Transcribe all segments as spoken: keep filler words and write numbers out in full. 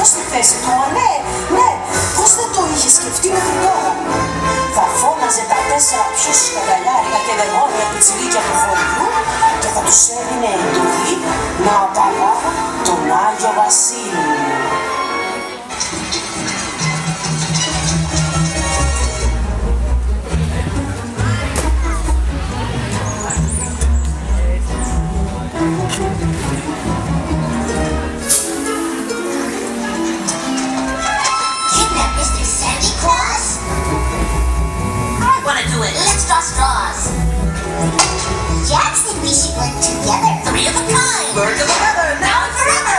εδώ στη θέση του, ναι, ναι, πώς δεν το είχε σκεφτεί μέχρι τώρα. Θα φώναζε τα τέσσερα πιο σκαγκαλιάρικα και δαιμόνια πιτσιρίκια του χωριού και θα τους έδινε εντολή να απαγάγουν τον Άγιο Βασίλη. Kidnap Mister Santa Claus? I want to do it. Let's draw straws. Jack said we should work together. Three of a kind. Bird of a feather. Now and forever.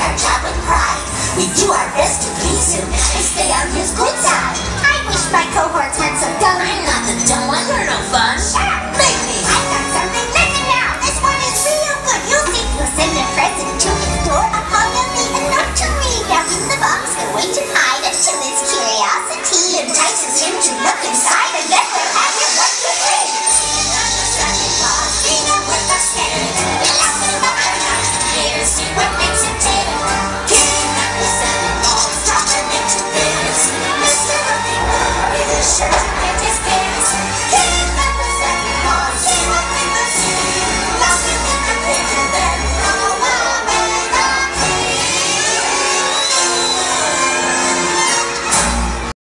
We do our best to please him and stay on his good side. I wish my co-host